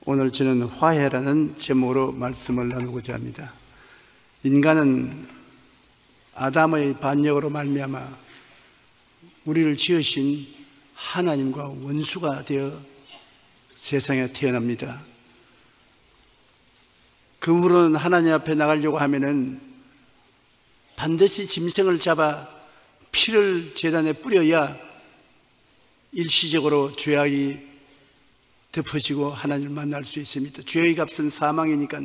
오늘 저는 화해라는 제목으로 말씀을 나누고자 합니다. 인간은 아담의 반역으로 말미암아 우리를 지으신 하나님과 원수가 되어 세상에 태어납니다. 그 후로는 하나님 앞에 나가려고 하면은 반드시 짐승을 잡아 피를 제단에 뿌려야 일시적으로 죄악이 덮어지고 하나님을 만날 수 있습니다. 죄의 값은 사망이니까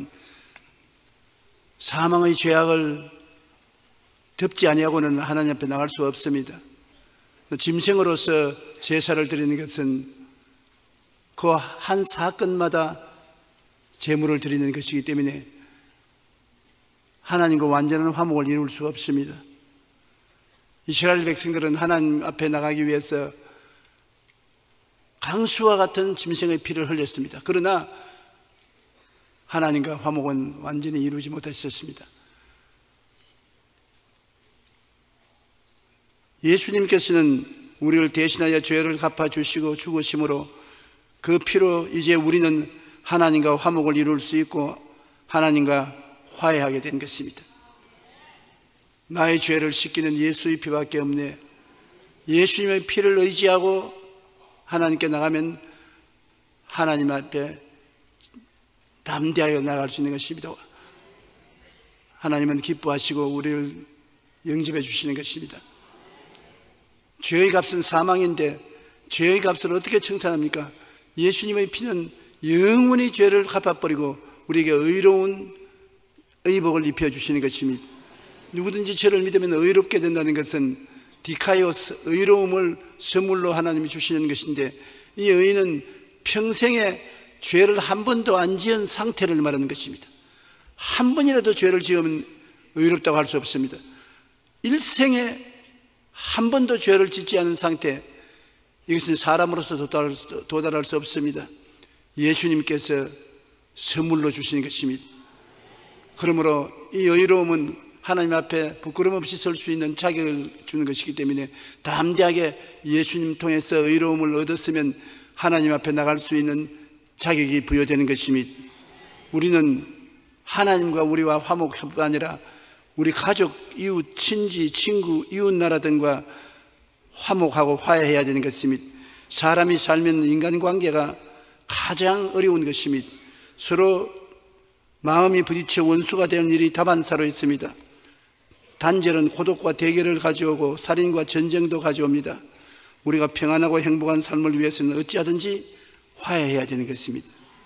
사망의 죄악을 덮지 아니하고는 하나님 앞에 나갈 수 없습니다. 짐승으로서 제사를 드리는 것은 그 한 사건마다 제물을 드리는 것이기 때문에 하나님과 완전한 화목을 이룰 수가 없습니다. 이스라엘 백성들은 하나님 앞에 나가기 위해서 강수와 같은 짐승의 피를 흘렸습니다. 그러나 하나님과 화목은 완전히 이루지 못하셨습니다. 예수님께서는 우리를 대신하여 죄를 갚아주시고 죽으심으로 그 피로 이제 우리는 하나님과 화목을 이룰 수 있고 하나님과 화해하게 된 것입니다. 나의 죄를 씻기는 예수의 피밖에 없네. 예수님의 피를 의지하고 하나님께 나가면 하나님 앞에 담대하게 나갈 수 있는 것입니다. 하나님은 기뻐하시고 우리를 영접해 주시는 것입니다. 죄의 값은 사망인데 죄의 값을 어떻게 청산합니까? 예수님의 피는 영원히 죄를 갚아버리고 우리에게 의로운 의복을 입혀주시는 것입니다. 누구든지 저를 믿으면 의롭게 된다는 것은 디카이오스, 의로움을 선물로 하나님이 주시는 것인데 이 의는 평생에 죄를 한 번도 안 지은 상태를 말하는 것입니다. 한 번이라도 죄를 지으면 의롭다고 할 수 없습니다. 일생에 한 번도 죄를 짓지 않은 상태, 이것은 사람으로서 도달할 수 없습니다. 예수님께서 선물로 주시는 것입니다. 그러므로 이 의로움은 하나님 앞에 부끄럼 없이 설 수 있는 자격을 주는 것이기 때문에 담대하게 예수님 통해서 의로움을 얻었으면 하나님 앞에 나갈 수 있는 자격이 부여되는 것입니다. 우리는 하나님과 우리와 화목뿐 아니라 우리 가족, 이웃, 친지, 친구, 이웃나라 등과 화목하고 화해해야 되는 것입니다. 사람이 살면 인간관계가 가장 어려운 것입니다. 서로 마음이 부딪혀 원수가 되는 일이 다반사로 있습니다. 단절은 고독과 대결을 가져오고 살인과 전쟁도 가져옵니다. 우리가 평안하고 행복한 삶을 위해서는 어찌하든지 화해해야 되는 것입니다.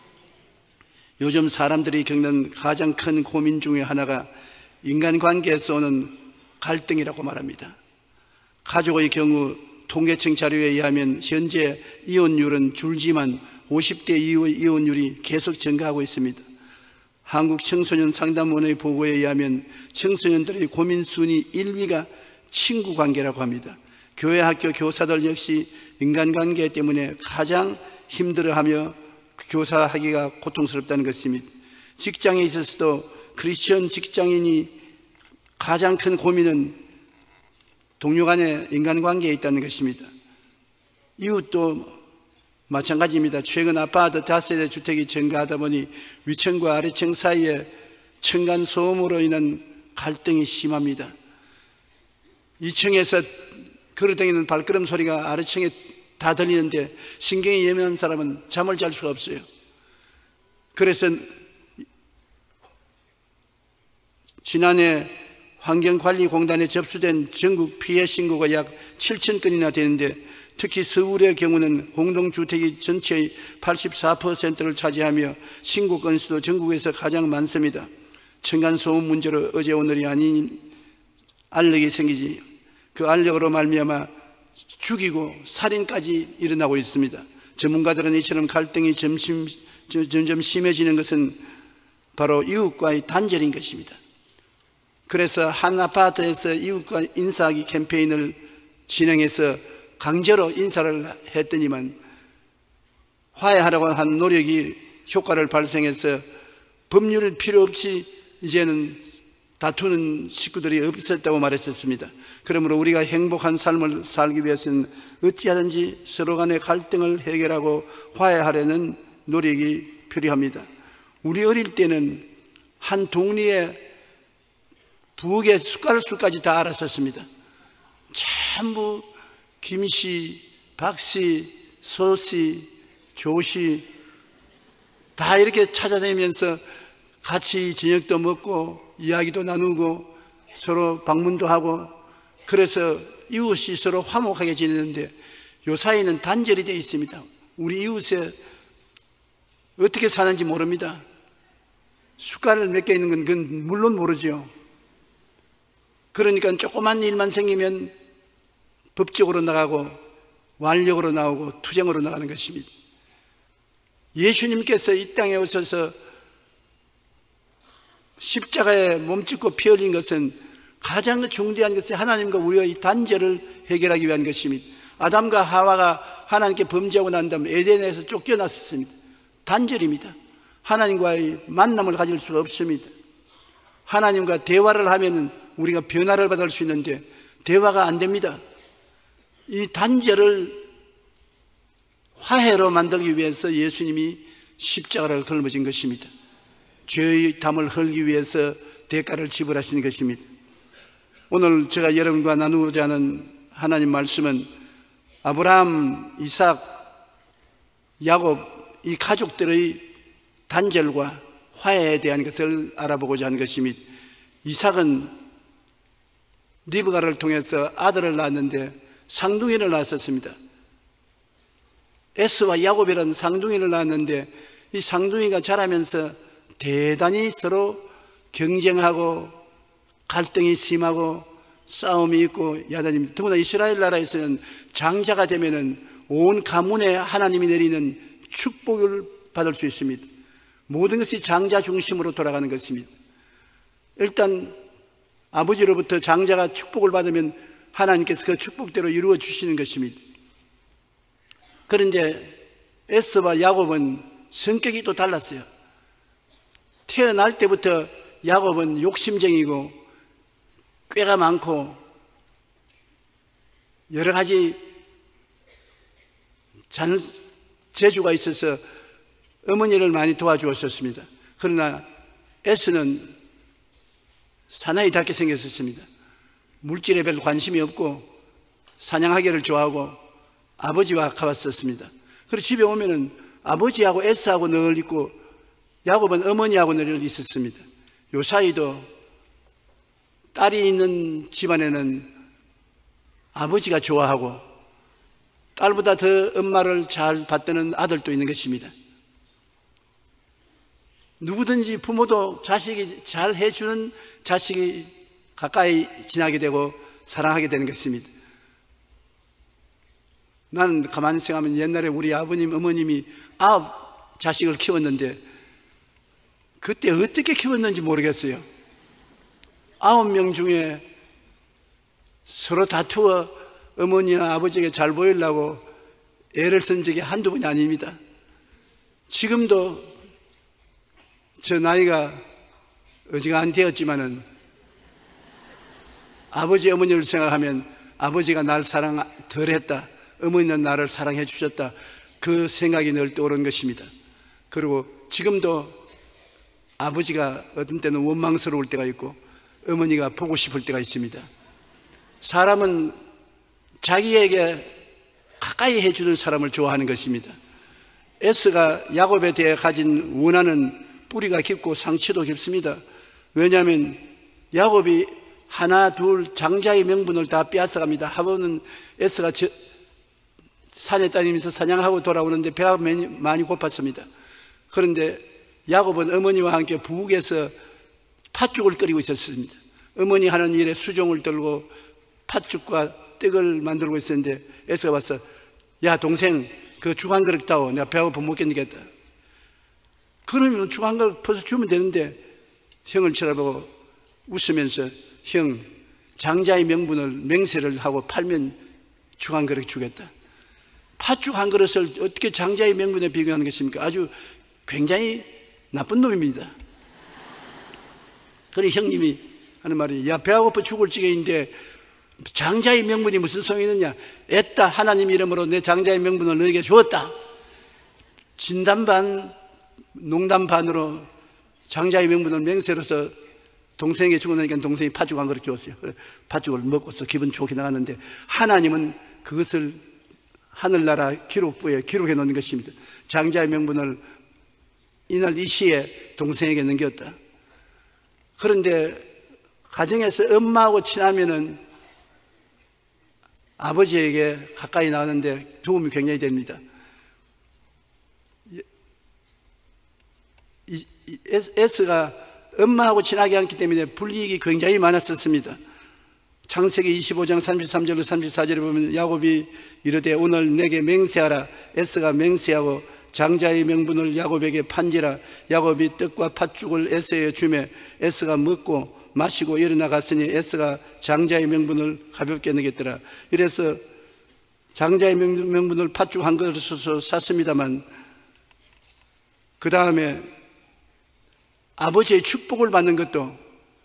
요즘 사람들이 겪는 가장 큰 고민 중에 하나가 인간관계에서 오는 갈등이라고 말합니다. 가족의 경우 통계청 자료에 의하면 현재 이혼율은 줄지만 50대 이후의 이혼율이 계속 증가하고 있습니다. 한국 청소년 상담원의 보고에 의하면 청소년들의 고민 순위 1위가 친구 관계라고 합니다. 교회 학교 교사들 역시 인간관계 때문에 가장 힘들어하며 교사하기가 고통스럽다는 것입니다. 직장에 있어서도 크리스천 직장인이 가장 큰 고민은 동료 간의 인간관계에 있다는 것입니다. 이웃도 마찬가지입니다. 최근 아파트 5세대 주택이 증가하다 보니 위층과 아래층 사이에 층간소음으로 인한 갈등이 심합니다. 2층에서 걸어다니는 발걸음 소리가 아래층에 다 들리는데 신경이 예민한 사람은 잠을 잘 수가 없어요. 그래서 지난해 환경관리공단에 접수된 전국 피해 신고가 약 7,000건이나 되는데 특히 서울의 경우는 공동주택이 전체의 84%를 차지하며 신고 건수도 전국에서 가장 많습니다. 층간소음 문제로 어제 오늘이 아닌 알력이 생기지 그 알력으로 말미암아 죽이고 살인까지 일어나고 있습니다. 전문가들은 이처럼 갈등이 점점 심해지는 것은 바로 이웃과의 단절인 것입니다. 그래서 한 아파트에서 이웃과 인사하기 캠페인을 진행해서 강제로 인사를 했더니만 화해하려고 한 노력이 효과를 발생해서 법률 필요 없이 이제는 다투는 식구들이 없었다고 말했었습니다. 그러므로 우리가 행복한 삶을 살기 위해서는 어찌하든지 서로 간의 갈등을 해결하고 화해하려는 노력이 필요합니다. 우리 어릴 때는 한 동리에 부엌의 숟가락수까지 다 알았었습니다. 전부 김씨, 박씨, 소씨, 조씨 다 이렇게 찾아다니면서 같이 저녁도 먹고 이야기도 나누고 서로 방문도 하고, 그래서 이웃이 서로 화목하게 지내는데 요 사이는 단절이 되어 있습니다. 우리 이웃에 어떻게 사는지 모릅니다. 숟가락 몇 개 있는 건 그건 물론 모르죠. 그러니까 조그만 일만 생기면 법적으로 나가고 완력으로 나오고 투쟁으로 나가는 것입니다. 예수님께서 이 땅에 오셔서 십자가에 몸짓고 피 흘린 것은 가장 중대한 것은 하나님과 우리의 이 단절을 해결하기 위한 것입니다. 아담과 하와가 하나님께 범죄하고 난 다음 에덴에서 쫓겨났습니다. 단절입니다. 하나님과의 만남을 가질 수가 없습니다. 하나님과 대화를 하면 우리가 변화를 받을 수 있는데 대화가 안 됩니다. 이 단절을 화해로 만들기 위해서 예수님이 십자가를 걸머진 것입니다. 죄의 담을 헐기 위해서 대가를 지불하신 것입니다. 오늘 제가 여러분과 나누고자 하는 하나님 말씀은 아브라함, 이삭, 야곱 이 가족들의 단절과 화해에 대한 것을 알아보고자 하는 것입니다. 이삭은 리브가를 통해서 아들을 낳았는데 쌍둥이를 낳았었습니다. 에스와 야곱이라는 쌍둥이를 낳았는데 이 쌍둥이가 자라면서 대단히 서로 경쟁하고 갈등이 심하고 싸움이 있고 야단입니다. 더구나 이스라엘 나라에서는 장자가 되면은 온 가문에 하나님이 내리는 축복을 받을 수 있습니다. 모든 것이 장자 중심으로 돌아가는 것입니다. 일단 아버지로부터 장자가 축복을 받으면 하나님께서 그 축복대로 이루어 주시는 것입니다. 그런데 에스와 야곱은 성격이 또 달랐어요. 태어날 때부터 야곱은 욕심쟁이고 꾀가 많고 여러 가지 재주가 있어서 어머니를 많이 도와주었었습니다. 그러나 에스는 사나이답게 생겼었습니다. 물질에 별로 관심이 없고 사냥하기를 좋아하고 아버지와 가봤었습니다. 그래서 집에 오면은 아버지하고 에스하고 늘 있고 야곱은 어머니하고 늘 있었습니다. 요 사이도 딸이 있는 집안에는 아버지가 좋아하고 딸보다 더 엄마를 잘 받드는 아들도 있는 것입니다. 누구든지 부모도 자식이 잘 해주는 자식이 가까이 지나게 되고 사랑하게 되는 것입니다. 나는 가만히 생각하면 옛날에 우리 아버님, 어머님이 9 자식을 키웠는데 그때 어떻게 키웠는지 모르겠어요. 9명 중에 서로 다투어 어머니나 아버지에게 잘 보이려고 애를 쓴 적이 한두 번이 아닙니다. 지금도 저 나이가 어지간히 되었지만은 아버지, 어머니를 생각하면 아버지가 날 사랑 덜 했다, 어머니는 나를 사랑해 주셨다, 그 생각이 늘 떠오르는 것입니다. 그리고 지금도 아버지가 어떤 때는 원망스러울 때가 있고 어머니가 보고 싶을 때가 있습니다. 사람은 자기에게 가까이 해주는 사람을 좋아하는 것입니다. 에스가 야곱에 대해 가진 원하는 뿌리가 깊고 상처도 깊습니다. 왜냐하면 야곱이 하나 둘 장자의 명분을 다 빼앗아갑니다. 한 번은 에스가 산에 다니면서 사냥하고 돌아오는데 배가 많이 고팠습니다. 그런데 야곱은 어머니와 함께 부엌에서 팥죽을 끓이고 있었습니다. 어머니 하는 일에 수종을 들고 팥죽과 떡을 만들고 있었는데 에스가 와서 야 동생 그 죽 한 그릇 따오, 내가 배고파 못 견디겠다. 그러면 죽 한 그릇 퍼서 주면 되는데 형을 쳐다보고 웃으면서 형 장자의 명분을 맹세를 하고 팔면 죽 한 그릇 주겠다. 팥죽 한 그릇을 어떻게 장자의 명분에 비교하는 것입니까? 아주 굉장히 나쁜 놈입니다. 그래 형님이 하는 말이 야 배가 고파 죽을 지경인데 장자의 명분이 무슨 소용이 있느냐. 애따 하나님 이름으로 내 장자의 명분을 너에게 주었다. 진단반 농담 반으로 장자의 명분을 맹세로서 동생이 죽고 나니까 동생이 팥죽 한 그릇 줬어요. 팥죽을 먹고서 기분 좋게 나갔는데 하나님은 그것을 하늘나라 기록부에 기록해 놓는 것입니다. 장자의 명분을 이날 이 시에 동생에게 넘겼다. 그런데 가정에서 엄마하고 친하면은 아버지에게 가까이 나가는데 도움이 굉장히 됩니다. 에스가 엄마하고 친하게 않기 때문에 불이익이 굉장히 많았었습니다. 창세기 25장 33절로 34절에 보면 야곱이 이르되 오늘 내게 맹세하라. 에스가 맹세하고 장자의 명분을 야곱에게 판지라. 야곱이 떡과 팥죽을 에스에게 주매 에스가 먹고 마시고 일어나 갔으니 에스가 장자의 명분을 가볍게 느꼈더라. 이래서 장자의 명분을 팥죽 한 그릇으로 샀습니다만 그 다음에 아버지의 축복을 받는 것도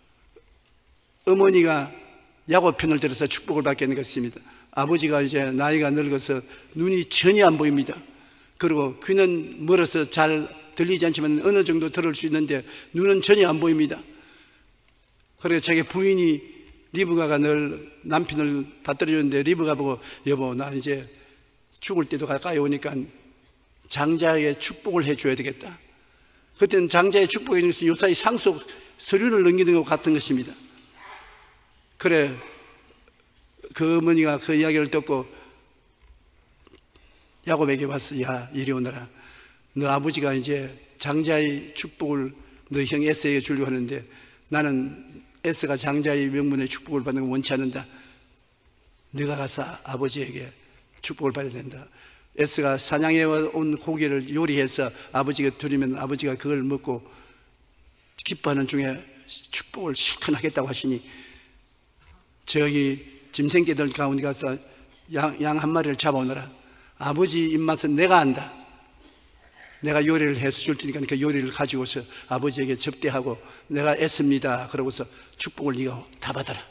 어머니가 야곱 편을 들어서 축복을 받게 하는 것입니다. 아버지가 이제 나이가 늙어서 눈이 전혀 안 보입니다. 그리고 귀는 멀어서 잘 들리지 않지만 어느 정도 들을 수 있는데 눈은 전혀 안 보입니다. 그래서 자기 부인이 리브가가 늘 남편을 받들어 주는데 리브가 보고 여보 나 이제 죽을 때도 가까이 오니까 장자에게 축복을 해줘야 되겠다. 그때는 장자의 축복에 있는 것은 요사이 상속 서류를 넘기는 것 같은 것입니다. 그래 그 어머니가 그 이야기를 듣고 야곱에게 와서 야 이리 오너라. 너 아버지가 이제 장자의 축복을 너 형 에스에게 주려고 하는데 나는 에스가 장자의 명분의 축복을 받는 걸 원치 않는다. 네가 가서 아버지에게 축복을 받아야 된다. 에스가 사냥해 온 고기를 요리해서 아버지에게 드리면 아버지가 그걸 먹고 기뻐하는 중에 축복을 실컷 하겠다고 하시니 저기 짐승개들 가운데 가서 양 한 마리를 잡아오너라. 아버지 입맛은 내가 안다. 내가 요리를 해서 줄 테니까 그 요리를 가지고서 아버지에게 접대하고 내가 애씁니다. 그러고서 축복을 네가 다 받아라.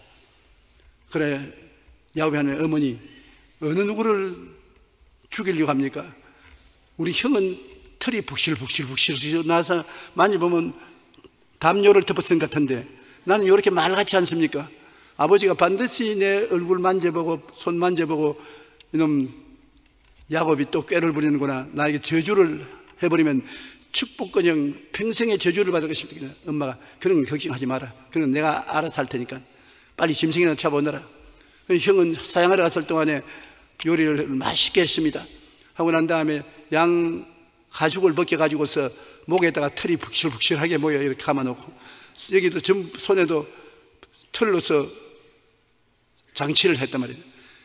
그래 야곱이 하는 어머니 어느 누구를 죽이려고 합니까? 우리 형은 털이 북실북실 나서 만져보면 담요를 덮어쓴 것 같은데 나는 이렇게 말같지 않습니까? 아버지가 반드시 내 얼굴 만져보고 손 만져보고 이놈 야곱이 또 꾀를 부리는구나. 나에게 저주를 해버리면 축복커녕 평생의 저주를 받을 것입니다. 엄마가 그런 거 걱정하지 마라. 그건 내가 알아서 할 테니까 빨리 짐승이나 잡아오너라. 형은 사양하러 갔을 동안에 요리를 맛있게 했습니다. 하고 난 다음에 양 가죽을 벗겨가지고서 목에다가 털이 북실북실하게 모여 이렇게 감아놓고 여기도 손에도 털로서 장치를 했단 말이에요.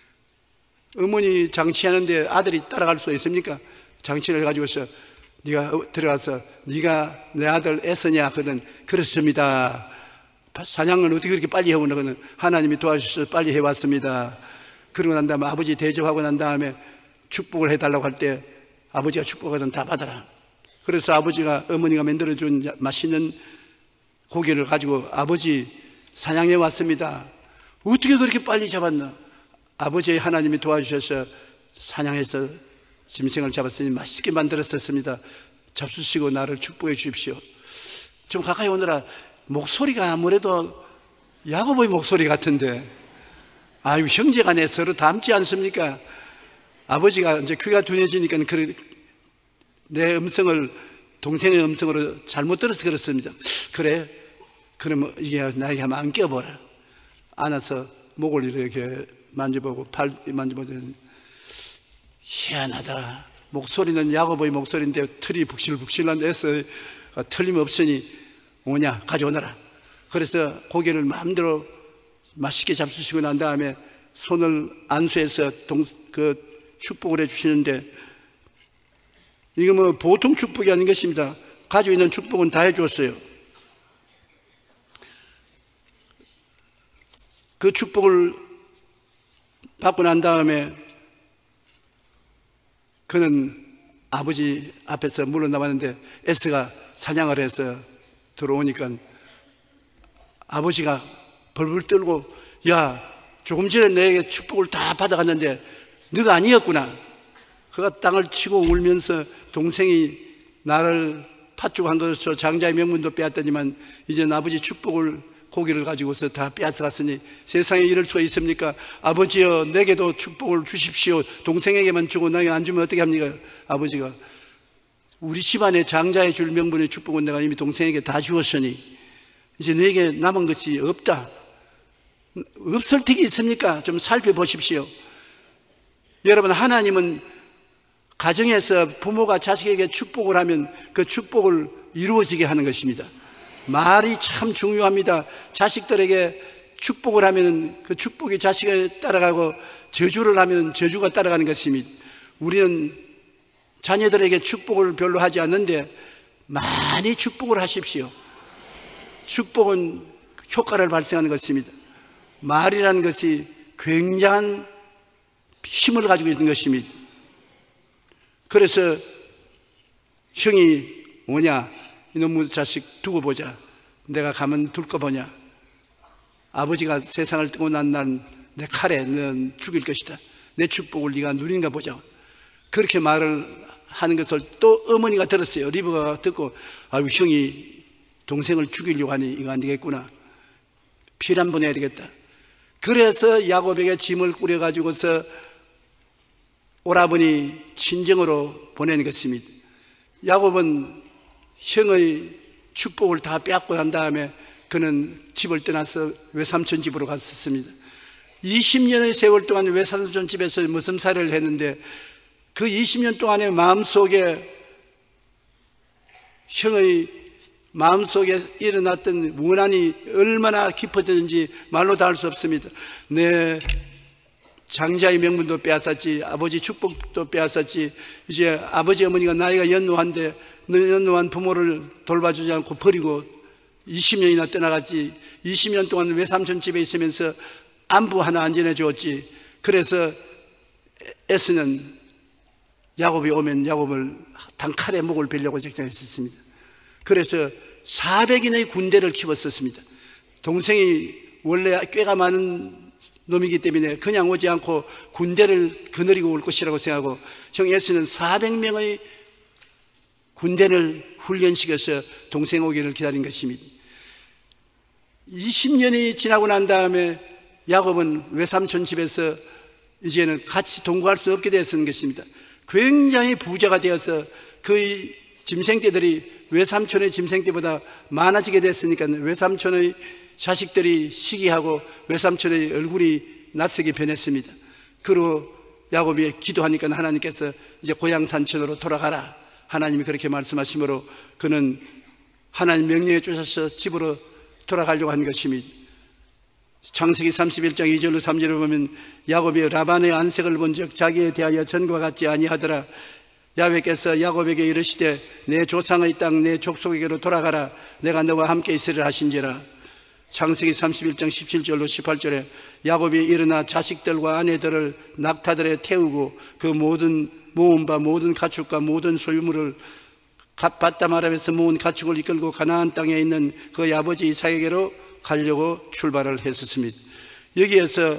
어머니 장치하는데 아들이 따라갈 수 있습니까? 장치를 해가지고서 네가 들어가서 네가 내 아들 애쓰냐 하거든. 그렇습니다. 사냥을 어떻게 그렇게 빨리 해오나 그는 하나님이 도와주셔서 빨리 해왔습니다. 그러고 난 다음에 아버지 대접하고 난 다음에 축복을 해달라고 할 때 아버지가 축복하든 다 받아라. 그래서 아버지가 어머니가 만들어준 맛있는 고기를 가지고 아버지 사냥해 왔습니다. 어떻게 그렇게 빨리 잡았나? 아버지의 하나님이 도와주셔서 사냥해서 짐승을 잡았으니 맛있게 만들었었습니다. 잡수시고 나를 축복해 주십시오. 좀 가까이 오느라 목소리가 아무래도 야곱의 목소리 같은데 아유 형제간에 서로 닮지 않습니까? 아버지가 이제 귀가 둔해지니까 내 음성을 동생의 음성으로 잘못 들어서 그렇습니다. 그래 그러면 이게 나에게 한번 안겨보라. 안아서 목을 이렇게 만져보고 팔 만져보더니 희한하다. 목소리는 야곱의 목소리인데 털이 북실북실한 에서 틀림없으니 오냐 가져오너라. 그래서 고기를 마음대로 맛있게 잡수시고 난 다음에 손을 안수해서 축복을 해주시는데 이거 뭐 보통 축복이 아닌 것입니다. 가지고 있는 축복은 다 해줬어요. 그 축복을 받고 난 다음에 그는 아버지 앞에서 물러나왔는데 에스가 사냥을 해서 들어오니까 아버지가 벌벌 떨고 야 조금 전에 내게 축복을 다 받아갔는데 너가 아니었구나. 그가 땅을 치고 울면서 동생이 나를 팥죽한 것으로 장자의 명분도 빼앗더니만 이제 아버지 축복을 고기를 가지고서 다 빼앗아갔으니 세상에 이럴 수가 있습니까? 아버지여 내게도 축복을 주십시오. 동생에게만 주고 나에게 안 주면 어떻게 합니까? 아버지가 우리 집안의 장자의 줄 명분의 축복은 내가 이미 동생에게 다 주었으니 이제 너에게 남은 것이 없다. 없을 턱이 있습니까? 좀 살펴보십시오. 여러분, 하나님은 가정에서 부모가 자식에게 축복을 하면 그 축복을 이루어지게 하는 것입니다. 말이 참 중요합니다. 자식들에게 축복을 하면 그 축복이 자식에 따라가고 저주를 하면 저주가 따라가는 것입니다. 우리는 자녀들에게 축복을 별로 하지 않는데 많이 축복을 하십시오. 축복은 효과를 발생하는 것입니다. 말이라는 것이 굉장한 힘을 가지고 있는 것입니다. 그래서 형이 뭐냐, 이놈의 자식 두고 보자. 내가 가면 둘까 보냐. 아버지가 세상을 뜨고 난 날 내 칼에 넌 죽일 것이다. 내 축복을 네가 누린가 보자. 그렇게 말을 하는 것을 또 어머니가 들었어요. 리브가 듣고 아유, 형이 동생을 죽이려고 하니 이거 안 되겠구나. 피를 한 번 해야 되겠다. 그래서 야곱에게 짐을 꾸려가지고서 오라버니 친정으로 보내는 것입니다. 야곱은 형의 축복을 다 빼앗고 난 다음에 그는 집을 떠나서 외삼촌 집으로 갔었습니다. 20년의 세월 동안 외삼촌 집에서 머슴살이를 했는데 그 20년 동안의 마음속에 형의 마음속에 일어났던 원한이 얼마나 깊어졌는지 말로 다 할 수 없습니다. 내 장자의 명분도 빼앗았지, 아버지 축복도 빼앗았지, 이제 아버지 어머니가 나이가 연노한데 연노한 부모를 돌봐주지 않고 버리고 20년이나 떠나갔지. 20년 동안 외삼촌 집에 있으면서 안부 하나 안 전해주었지. 그래서 에스는 야곱이 오면 야곱을 단칼에 목을 베려고 작정했었습니다. 그래서 400인의 군대를 키웠었습니다. 동생이 원래 꾀가 많은 놈이기 때문에 그냥 오지 않고 군대를 거느리고 올 것이라고 생각하고 형 에스는 400명의 군대를 훈련시켜서 동생 오기를 기다린 것입니다. 20년이 지나고 난 다음에 야곱은 외삼촌 집에서 이제는 같이 동거할 수 없게 되었던 것입니다. 굉장히 부자가 되어서 그의 짐승떼들이 외삼촌의 짐승떼보다 많아지게 됐으니까 외삼촌의 자식들이 시기하고 외삼촌의 얼굴이 낯설게 변했습니다. 그리고 야곱이 기도하니까 하나님께서 이제 고향 산천으로 돌아가라, 하나님이 그렇게 말씀하시므로 그는 하나님 명령에 쫓아서 집으로 돌아가려고 한 것입니다. 창세기 31장 2절로 3절을 보면 야곱이 라반의 안색을 본즉 자기에 대하여 전과 같지 아니하더라. 야훼께서 야곱에게 이르시되 내 조상의 땅 내 족속에게로 돌아가라. 내가 너와 함께 있으리라 하신지라. 창세기 31장 17절로 18절에 야곱이 일어나 자식들과 아내들을 낙타들에 태우고 그 모든 모은 바 모든 가축과 모든 소유물을 바담 아람에서 모은 가축을 이끌고 가나안 땅에 있는 그 아버지 이삭에게로 가려고 출발을 했었습니다. 여기에서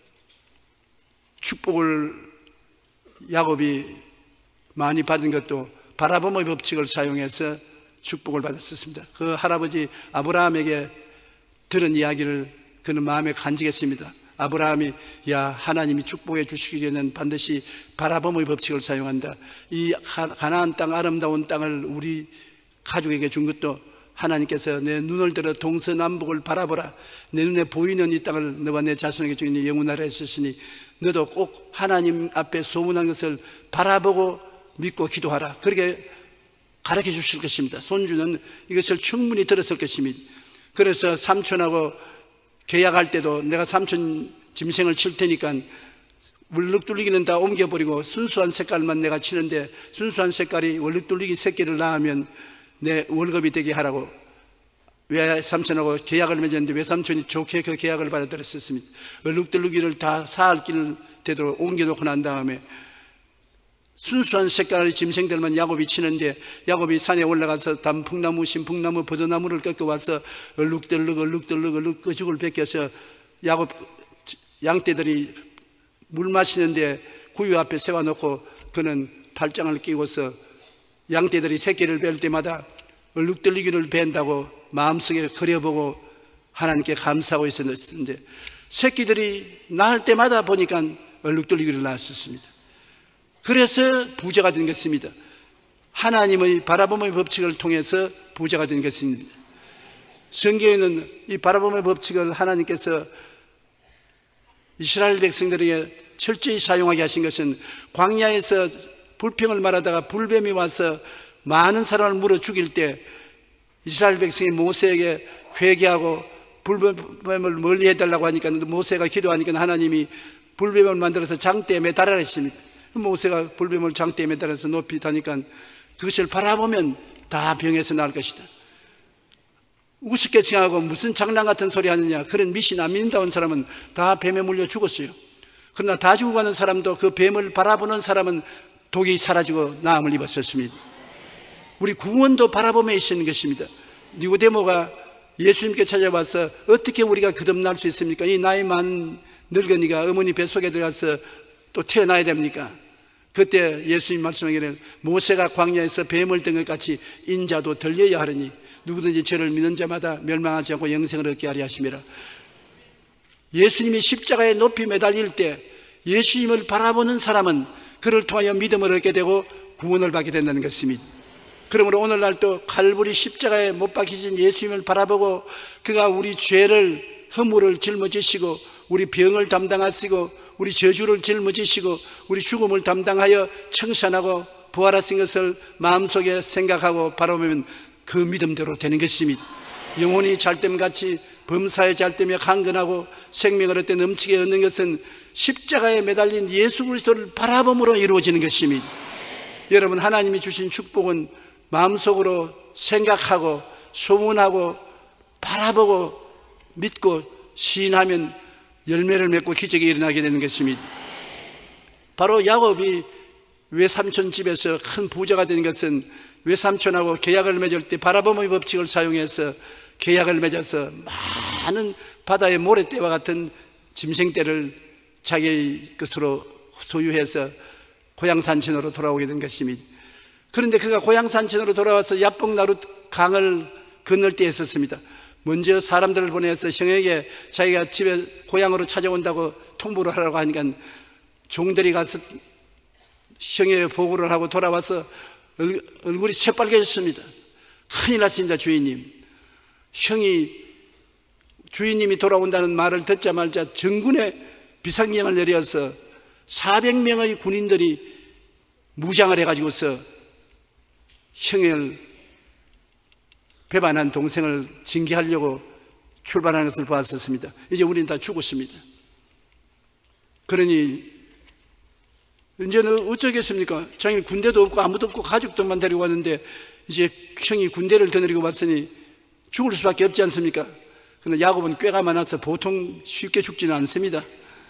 축복을 야곱이 많이 받은 것도 바라봄의 법칙을 사용해서 축복을 받았었습니다. 그 할아버지 아브라함에게 들은 이야기를 그는 마음에 간직했습니다. 아브라함이 야, 하나님이 축복해 주시기 전에는 반드시 바라봄의 법칙을 사용한다. 이 가나안 땅, 아름다운 땅을 우리 가족에게 준 것도 하나님께서 내 눈을 들어 동서남북을 바라보라. 내 눈에 보이는 이 땅을 너와 내 자손에게 주니 영원하라 했으니 너도 꼭 하나님 앞에 소문한 것을 바라보고 믿고 기도하라. 그렇게 가르쳐 주실 것입니다. 손주는 이것을 충분히 들었을 것입니다. 그래서 삼촌하고 계약할 때도 내가 삼촌 짐승을 칠 테니까 월룩뚫리기는 다 옮겨버리고 순수한 색깔만 내가 치는데 순수한 색깔이 월룩뚫리기 새끼를 낳으면 내 월급이 되게 하라고 외삼촌하고 계약을 맺었는데 외삼촌이 좋게 그 계약을 받아들였었습니다. 월룩뚫리기를 다 사흘길 되도록 옮겨놓고 난 다음에 순수한 색깔의 짐승들만 야곱이 치는데 야곱이 산에 올라가서 단풍나무, 신풍나무, 버드나무를 꺾어와서 얼룩덜룩 끄죽을 벗겨서 야곱 양떼들이 물 마시는데 구유 앞에 세워놓고 그는 팔짱을 끼고서 양떼들이 새끼를 뺄 때마다 얼룩덜리기를 벤다고 마음속에 그려보고 하나님께 감사하고 있었는데, 새끼들이 낳을 때마다 보니까 얼룩덜리기를 낳았었습니다. 그래서 부자가 된 것입니다. 하나님의 바라봄의 법칙을 통해서 부자가 된 것입니다. 성경에는 이 바라봄의 법칙을 하나님께서 이스라엘 백성들에게 철저히 사용하게 하신 것은, 광야에서 불평을 말하다가 불뱀이 와서 많은 사람을 물어 죽일 때 이스라엘 백성이 모세에게 회개하고 불뱀을 멀리 해달라고 하니까, 모세가 기도하니까 하나님이 불뱀을 만들어서 장대에 매달아라 했습니다. 모세가 불뱀을 장대에 매달아서 높이 다니까 그것을 바라보면 다 병에서 나을 것이다. 우습게 생각하고 무슨 장난 같은 소리 하느냐, 그런 미신 안 믿는다는 사람은 다 뱀에 물려 죽었어요. 그러나 다 죽어가는 사람도 그 뱀을 바라보는 사람은 독이 사라지고 나음을 입었었습니다. 우리 구원도 바라보며 있는 것입니다. 니고데모가 예수님께 찾아와서 어떻게 우리가 거듭날 수 있습니까? 이 나이 많은 늙은이가 어머니 뱃속에 들어가서 또 태어나야 됩니까? 그때 예수님 말씀하기를, 모세가 광야에서 뱀을 든 것 같이 인자도 들려야 하리니 누구든지 저를 믿는 자마다 멸망하지 않고 영생을 얻게 하리 하심이라. 예수님이 십자가에 높이 매달릴 때 예수님을 바라보는 사람은 그를 통하여 믿음을 얻게 되고 구원을 받게 된다는 것입니다. 그러므로 오늘날 또 칼부리 십자가에 못 박히신 예수님을 바라보고 그가 우리 죄를, 허물을 짊어지시고 우리 병을 담당하시고 우리 저주를 짊어지시고 우리 죽음을 담당하여 청산하고 부활하신 것을 마음속에 생각하고 바라보면 그 믿음대로 되는 것입니다. 영혼이 잘됨같이 범사에 잘되며 강건하고 생명을 얻되 넘치게 얻는 것은 십자가에 매달린 예수 그리스도를 바라봄으로 이루어지는 것입니다. 여러분, 하나님이 주신 축복은 마음속으로 생각하고 소문하고 바라보고 믿고 시인하면 열매를 맺고 기적이 일어나게 되는 것입니다. 바로 야곱이 외삼촌 집에서 큰 부자가 된 것은 외삼촌하고 계약을 맺을 때 바라봄의 법칙을 사용해서 계약을 맺어서 많은 바다의 모래떼와 같은 짐승떼를 자기 것으로 소유해서 고향산천으로 돌아오게 된 것입니다. 그런데 그가 고향산천으로 돌아와서 야복나룻 강을 건널 때 했었습니다. 먼저 사람들을 보내서 형에게 자기가 집에 고향으로 찾아온다고 통보를 하라고 하니까 종들이 가서 형에게 보고를 하고 돌아와서 얼굴이 새빨개졌습니다. 큰일 났습니다, 주인님. 형이 주인님이 돌아온다는 말을 듣자마자 정군에 비상명을 내려서 400명의 군인들이 무장을 해가지고서 형을 배반한 동생을 징계하려고 출발하는 것을 보았었습니다. 이제 우리는 다 죽었습니다. 그러니 이제는 어쩌겠습니까? 자기는 군대도 없고 아무도 없고 가족들만 데리고 왔는데 이제 형이 군대를 거느리고 왔으니 죽을 수밖에 없지 않습니까? 그런데 야곱은 꾀가 많아서 보통 쉽게 죽지는 않습니다.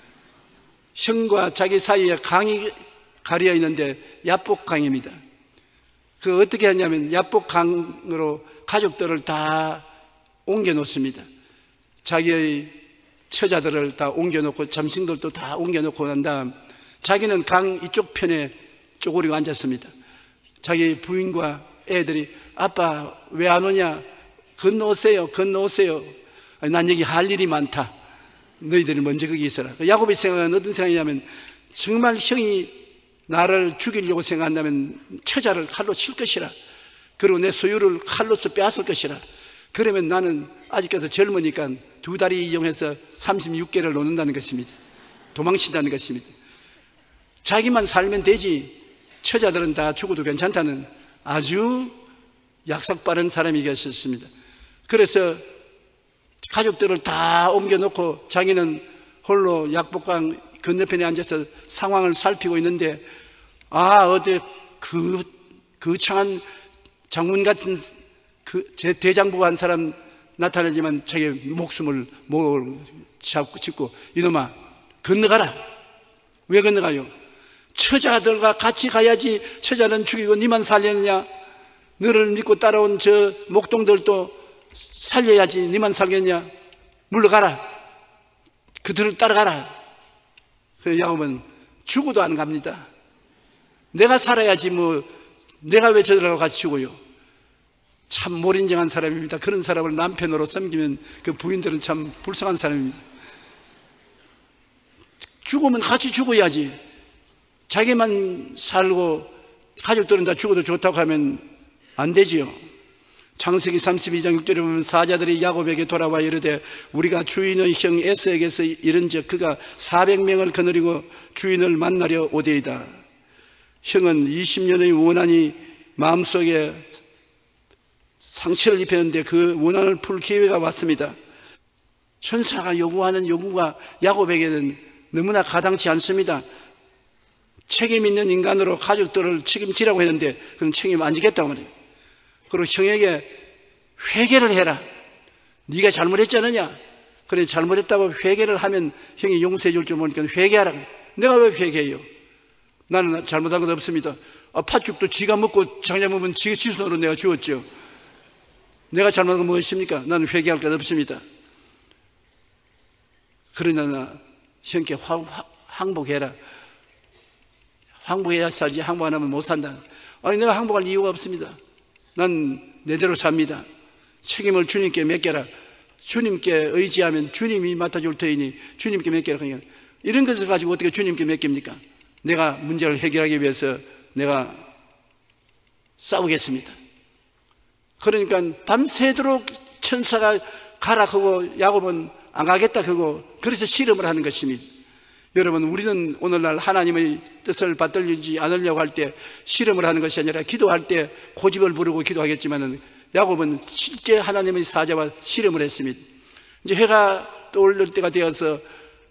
형과 자기 사이에 강이 가려 있는데 야복강입니다. 그 어떻게 하냐면 야복강으로 가족들을 다 옮겨 놓습니다. 자기의 처자들을 다 옮겨 놓고 잠신들도 다 옮겨 놓고 난 다음 자기는 강 이쪽 편에 쪼그리고 앉았습니다. 자기 부인과 애들이 아빠 왜 안 오냐? 건너오세요. 건너오세요. 아니, 난 여기 할 일이 많다. 너희들이 먼저 거기 있어라. 야곱의 생각은 어떤 생각이냐면 정말 형이 나를 죽이려고 생각한다면 처자를 칼로 칠 것이라. 그리고 내 소유를 칼로서 빼앗을 것이라. 그러면 나는 아직까지 젊으니까 2다리 이용해서 36개를 놓는다는 것입니다. 도망친다는 것입니다. 자기만 살면 되지 처자들은 다 죽어도 괜찮다는 아주 약삭 빠른 사람이 계셨습니다. 그래서 가족들을 다 옮겨놓고 자기는 홀로 약복강 건너편에 앉아서 상황을 살피고 있는데 어디 거창한 장군 같은 제 대장부가 한 사람 나타나지만 자기 목숨을 잡고 짚고 이놈아 건너가라. 왜 건너가요? 처자들과 같이 가야지. 처자는 죽이고 니만 살렸느냐? 너를 믿고 따라온 저 목동들도 살려야지. 니만 살겠냐? 물러가라. 그들을 따라가라. 그 야곱은 죽어도 안 갑니다. 내가 살아야지 뭐 내가 왜 저들하고 같이 죽어요? 참 몰인정한 사람입니다. 그런 사람을 남편으로 섬기면 그 부인들은 참 불쌍한 사람입니다. 죽으면 같이 죽어야지. 자기만 살고 가족들은 다 죽어도 좋다고 하면 안 되지요. 창세기 32장 6절에 보면 사자들이 야곱에게 돌아와 이르되 우리가 주인의 형 에서에게서 이른즉 그가 400명을 거느리고 주인을 만나려 오되이다. 형은 20년의 원한이 마음속에 상처를 입혔는데 그 원한을 풀 기회가 왔습니다. 천사가 요구하는 요구가 야곱에게는 너무나 가당치 않습니다. 책임 있는 인간으로 가족들을 책임지라고 했는데 그럼 책임 안 지겠다고 말해요. 그리고 형에게 회개를 해라. 네가 잘못했지 않느냐? 그래 잘못했다고 회개를 하면 형이 용서해 줄 줄 모르니까 회개하라. 내가 왜 회개해요? 나는 잘못한 건 없습니다. 팥죽도 지가 먹고 장작 먹으면 지 손으로 내가 주었죠. 내가 잘못한 건 무엇입니까? 나는 회개할 것 없습니다. 그러나 형께 항복해라. 항복해야 살지 항복 안 하면 못 산다. 아니 내가 항복할 이유가 없습니다. 난 내대로 삽니다. 책임을 주님께 맡겨라. 주님께 의지하면 주님이 맡아줄 터이니 주님께 맡겨라. 그러니까 이런 것을 가지고 어떻게 주님께 맡깁니까? 내가 문제를 해결하기 위해서 내가 싸우겠습니다. 그러니까 밤새도록 천사가 가라 하고 야곱은 안 가겠다 하고 그래서 실험을 하는 것입니다. 여러분 우리는 오늘날 하나님의 뜻을 받들지 않으려고 할 때 실험을 하는 것이 아니라 기도할 때 고집을 부르고 기도하겠지만 야곱은 실제 하나님의 사자와 실험을 했습니다. 이제 해가 떠오를 때가 되어서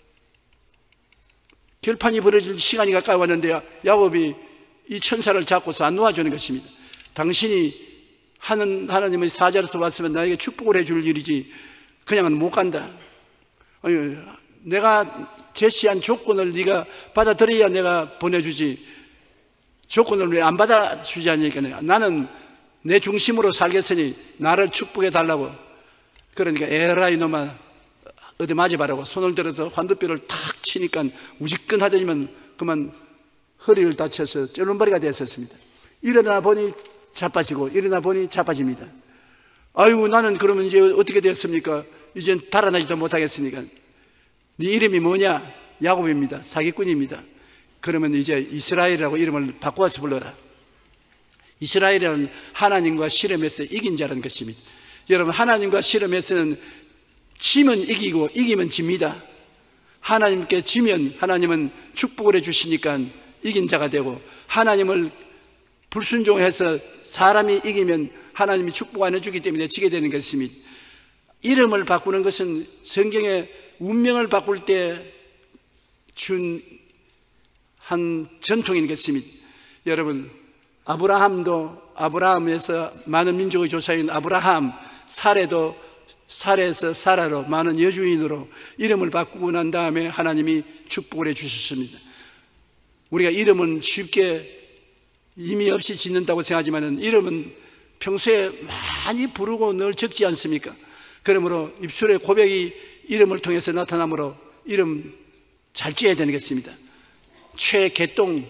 결판이 벌어질 시간이 가까이 왔는데 야곱이 이 천사를 잡고서 안 놓아주는 것입니다. 당신이 하나님의 사자로서 왔으면 나에게 축복을 해줄 일이지 그냥은 못 간다. 아니, 내가 제시한 조건을 네가 받아들여야 내가 보내주지 조건을 왜 안 받아주지 않으니까 나는 내 중심으로 살겠으니 나를 축복해 달라고. 그러니까 에라 이놈아 어디 맞아봐라고 손을 들어서 환두뼈를 탁 치니까 우지끈하더니만 그만 허리를 다쳐서 쩔름발이가 됐었습니다. 일어나 보니 자빠지고 일어나 보니 자빠집니다. 아이고 나는 그러면 이제 어떻게 됐습니까? 이젠 달아나지도 못하겠으니까 네 이름이 뭐냐? 야곱입니다. 사기꾼입니다. 그러면 이제 이스라엘이라고 이름을 바꿔서 불러라. 이스라엘은 하나님과 실험에서 이긴 자라는 것입니다. 여러분 하나님과 실험에서는 지면 이기고 이기면 집니다. 하나님께 지면 하나님은 축복을 해주시니까 이긴 자가 되고 하나님을 불순종해서 사람이 이기면 하나님이 축복 안 해주기 때문에 지게 되는 것입니다. 이름을 바꾸는 것은 성경에 운명을 바꿀 때 준 한 전통인 것입니다. 여러분 아브라함도 아브라함에서 많은 민족의 조상인 아브라함, 사레도 사레에서 사라로 많은 여주인으로 이름을 바꾸고 난 다음에 하나님이 축복을 해 주셨습니다. 우리가 이름은 쉽게 의미 없이 짓는다고 생각하지만 이름은 평소에 많이 부르고 늘 적지 않습니까? 그러므로 입술의 고백이 이름을 통해서 나타나므로 이름 잘 지어야 되는 것입니다. 최개똥.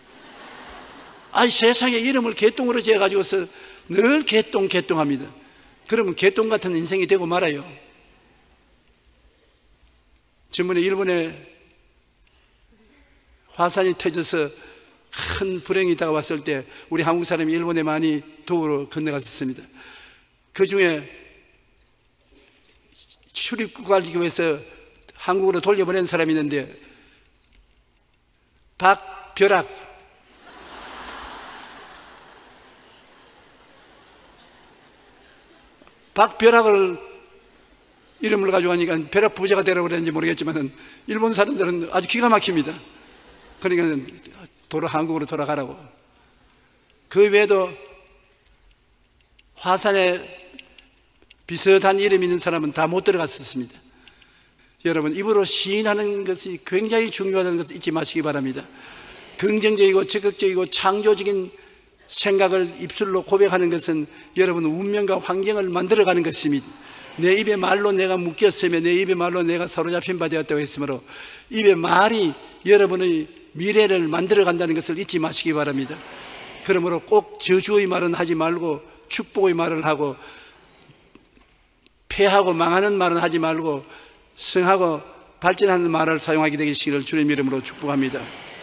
세상에 이름을 개똥으로 지어가지고서 늘 개똥합니다. 그러면 개똥 같은 인생이 되고 말아요. 전번에 일본에 화산이 터져서 큰 불행이 다가왔을 때 우리 한국 사람이 일본에 많이 도우러 건너갔었습니다. 그 중에 출입국 가기 위해서 한국으로 돌려보낸 사람이 있는데 박벼락을 이름을 가지고 하니까 벼락 부자가 되라고 그랬는지 모르겠지만 일본 사람들은 아주 기가 막힙니다. 그러니까 한국으로 돌아가라고. 그 외에도 화산에 비슷한 이름이 있는 사람은 다 못 들어갔었습니다. 여러분 입으로 시인하는 것이 굉장히 중요하다는 것을 잊지 마시기 바랍니다. 긍정적이고 적극적이고 창조적인 생각을 입술로 고백하는 것은 여러분 운명과 환경을 만들어가는 것입니다. 내 입의 말로 내가 묶였으며 내 입의 말로 내가 사로잡힌 바 되었다고 했으므로 입의 말이 여러분의 미래를 만들어간다는 것을 잊지 마시기 바랍니다. 그러므로 꼭 저주의 말은 하지 말고 축복의 말을 하고 패하고 망하는 말은 하지 말고 성하고 발전하는 말을 사용하게 되시기를 주님 이름으로 축복합니다.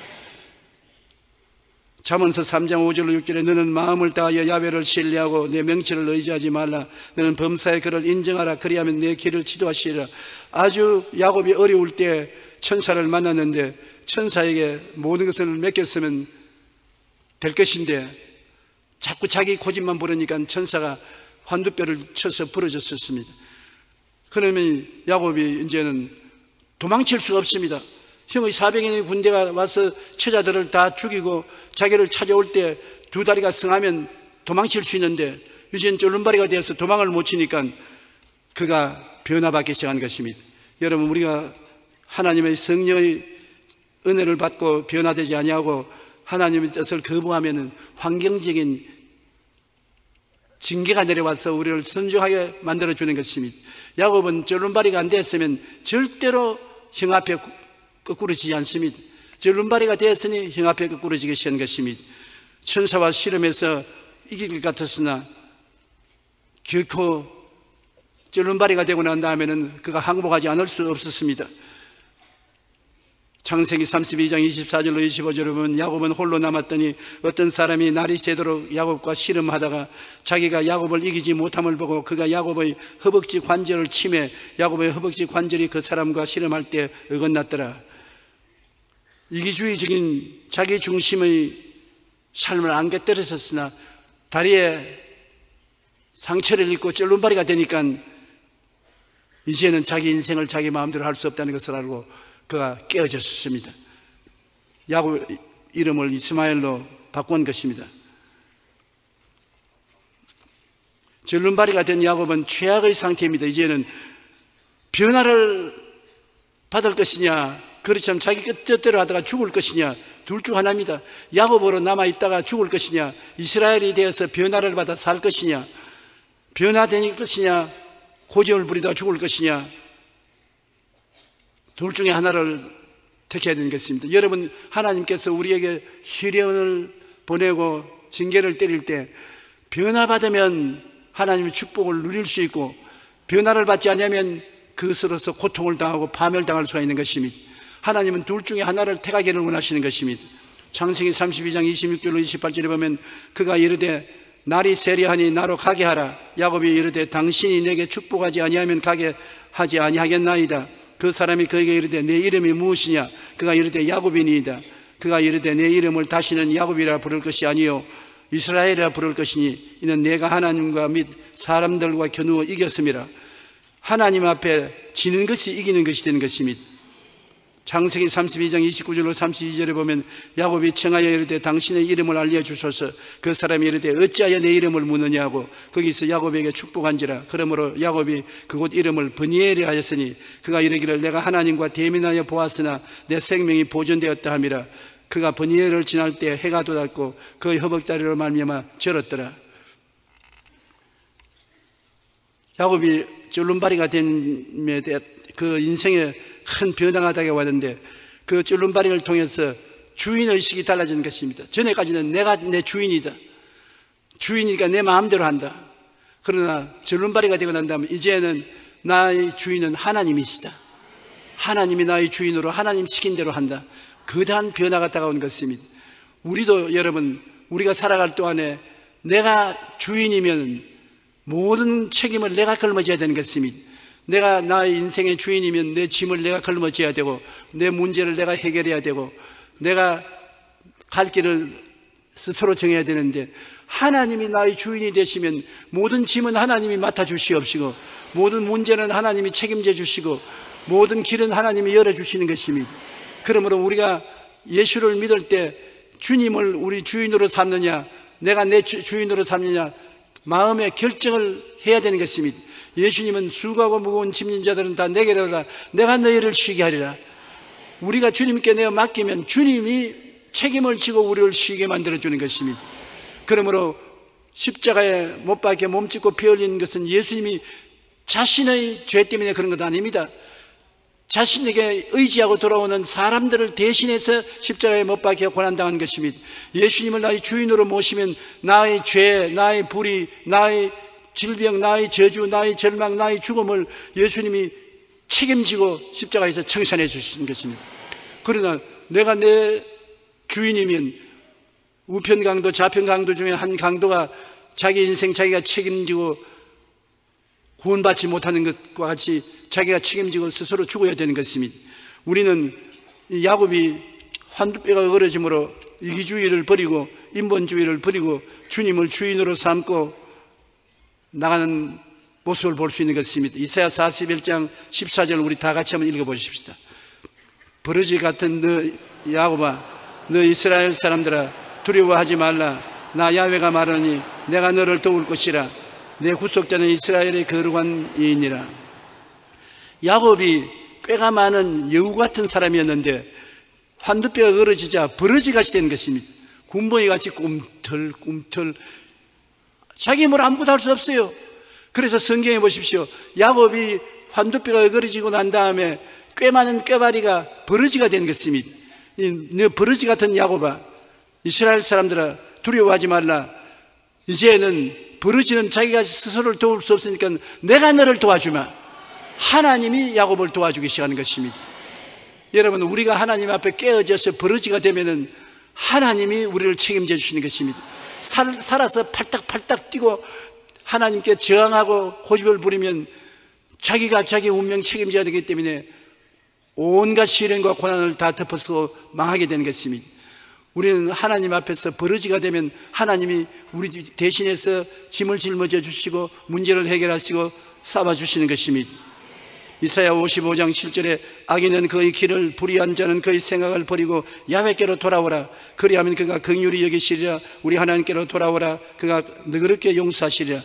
잠언서 3장 5절로 6절에 너는 마음을 다하여 야훼를 신뢰하고 내 명철을 의지하지 말라. 너는 범사의 그를 인정하라. 그리하면 내 길을 지도하시리라. 아주 야곱이 어려울 때 천사를 만났는데 천사에게 모든 것을 맡겼으면 될 것인데 자꾸 자기 고집만 부르니까 천사가 환두뼈를 쳐서 부러졌었습니다. 그러면 야곱이 이제는 도망칠 수가 없습니다. 형의 400인의 군대가 와서 처자들을 다 죽이고 자기를 찾아올 때 두 다리가 성하면 도망칠 수 있는데 이제는 쫄른바리가 되어서 도망을 못 치니까 그가 변화받기 시작한 것입니다. 여러분, 우리가 하나님의 성령의 은혜를 받고 변화되지 아니하고 하나님의 뜻을 거부하면 환경적인 징계가 내려와서 우리를 순종하게 만들어주는 것입니다. 야곱은 쫄른바리가 안 됐으면 절대로 형 앞에 거꾸러지지 않습니다. 쫄른바리가 되었으니 형 앞에 거꾸러지기 시작한 것입니다. 천사와 씨름해서 이길 것 같았으나 결코 쫄른바리가 되고 난 다음에는 그가 항복하지 않을 수 없었습니다. 창세기 32장 24절로 25절에 보면 야곱은 홀로 남았더니 어떤 사람이 날이 새도록 야곱과 씨름하다가 자기가 야곱을 이기지 못함을 보고 그가 야곱의 허벅지 관절을 치매 야곱의 허벅지 관절이 그 사람과 씨름할 때 어긋났더라. 이기주의적인 자기 중심의 삶을 안개 떨어졌으나 다리에 상처를 입고 쫄른바리가 되니까 이제는 자기 인생을 자기 마음대로 할 수 없다는 것을 알고 그가 깨어졌습니다. 야곱 이름을 이스마엘로 바꾼 것입니다. 쫄른바리가 된 야곱은 최악의 상태입니다. 이제는 변화를 받을 것이냐, 그렇지 않으면 자기 뜻대로 하다가 죽을 것이냐, 둘 중 하나입니다. 야곱으로 남아있다가 죽을 것이냐, 이스라엘이 되어서 변화를 받아 살 것이냐, 변화될 것이냐, 고집을 부리다가 죽을 것이냐, 둘 중에 하나를 택해야 되는 것입니다. 여러분, 하나님께서 우리에게 시련을 보내고 징계를 때릴 때 변화받으면 하나님의 축복을 누릴 수 있고 변화를 받지 않으면 그것으로서 고통을 당하고 파멸당할 수가 있는 것입니다. 하나님은 둘 중에 하나를 택하기를 원하시는 것입니다. 창세기 32장 26절로 28절에 보면 그가 이르되 날이 세려하니 나로 가게 하라. 야곱이 이르되 당신이 내게 축복하지 아니하면 가게 하지 아니하겠나이다. 그 사람이 그에게 이르되 내 이름이 무엇이냐? 그가 이르되 야곱이니이다. 그가 이르되 내 이름을 다시는 야곱이라 부를 것이 아니요 이스라엘이라 부를 것이니 이는 내가 하나님과 및 사람들과 겨누어 이겼음이라. 하나님 앞에 지는 것이 이기는 것이 되는 것입니다. 창세기 32장 29절로 32절에 보면 야곱이 청하여 이르되 당신의 이름을 알려주소서. 그 사람이 이르되 어찌하여 내 이름을 묻느냐고 거기서 야곱에게 축복한지라. 그러므로 야곱이 그곳 이름을 브니엘이라 하였으니 그가 이르기를 내가 하나님과 대면하여 보았으나 내 생명이 보존되었다 함이라. 그가 브니엘을 지날 때 해가 돋았고 그의 허벅다리로 말미암아 절었더라. 야곱이 쫄른바리가 된 그 인생에 큰 변화가 다가왔는데 그 쫄른바리를 통해서 주인의식이 달라지는 것입니다. 전에까지는 내가 내 주인이다. 주인이니까 내 마음대로 한다. 그러나 쫄른바리가 되고 난 다음에 이제는 나의 주인은 하나님이시다. 하나님이 나의 주인으로 하나님 시킨 대로 한다. 거대한 변화가 다가온 것입니다. 우리도 여러분, 우리가 살아갈 동안에 내가 주인이면 모든 책임을 내가 걸머져야 되는 것입니다. 내가 나의 인생의 주인이면 내 짐을 내가 걸머져야 되고 내 문제를 내가 해결해야 되고 내가 갈 길을 스스로 정해야 되는데 하나님이 나의 주인이 되시면 모든 짐은 하나님이 맡아주시옵시고 모든 문제는 하나님이 책임져 주시고 모든 길은 하나님이 열어주시는 것입니다. 그러므로 우리가 예수를 믿을 때 주님을 우리 주인으로 삼느냐 내가 내 주인으로 삼느냐 마음의 결정을 해야 되는 것입니다. 예수님은 수고하고 무거운 짐진 자들은 다 내게로 오라. 내가 너희를 쉬게 하리라. 우리가 주님께 내어 맡기면 주님이 책임을 지고 우리를 쉬게 만들어주는 것입니다. 그러므로 십자가에 못 박혀 몸짓고 피 흘린 것은 예수님이 자신의 죄 때문에 그런 것 아닙니다. 자신에게 의지하고 돌아오는 사람들을 대신해서 십자가에 못 박혀 고난당한 것입니다. 예수님을 나의 주인으로 모시면 나의 죄, 나의 불의, 나의 질병, 나의 저주, 나의 절망, 나의 죽음을 예수님이 책임지고 십자가에서 청산해 주신 것입니다. 그러나 내가 내 주인이면 우편 강도, 좌편 강도 중에 한 강도가 자기 인생 자기가 책임지고 구원받지 못하는 것과 같이 자기가 책임지고 스스로 죽어야 되는 것입니다. 우리는 야곱이 환두뼈가 어그러짐으로 이기주의를 버리고 인본주의를 버리고 주님을 주인으로 삼고 나가는 모습을 볼 수 있는 것입니다. 이사야 41장 14절 우리 다 같이 한번 읽어보십시다. 버러지 같은 너 야곱아, 너 이스라엘 사람들아, 두려워하지 말라. 나 야훼가 말하니 내가 너를 도울 것이라. 내 구속자는 이스라엘의 거룩한 이이니라. 야곱이 꾀가 많은 여우 같은 사람이었는데 환두뼈가 걸어지자 버러지같이 된 것입니다. 군번이같이 꿈틀꿈틀 자기 뭘 아무것도 할 수 없어요. 그래서 성경에 보십시오. 야곱이 환두뼈가 걸어지고 난 다음에 꽤 많은 꾀바리가 버러지가 된 것입니다. 너 버러지 같은 야곱아, 이스라엘 사람들아, 두려워하지 말라. 이제는 버러지는 자기가 스스로를 도울 수 없으니까 내가 너를 도와주마. 하나님이 야곱을 도와주기 시작하는 것입니다. 여러분, 우리가 하나님 앞에 깨어져서 버러지가 되면은 하나님이 우리를 책임져 주시는 것입니다. 살아서 팔딱팔딱 뛰고 하나님께 저항하고 고집을 부리면 자기가 자기 운명 책임져야 되기 때문에 온갖 시련과 고난을 다 덮어서 망하게 되는 것입니다. 우리는 하나님 앞에서 버러지가 되면 하나님이 우리 대신해서 짐을 짊어져 주시고 문제를 해결하시고 삼아 주시는 것입니다. 이사야 55장 7절에 악인은 그의 길을, 불의한 자는 그의 생각을 버리고 야훼께로 돌아오라. 그리하면 그가 긍휼히 여기시리라. 우리 하나님께로 돌아오라. 그가 너그럽게 용서하시리라.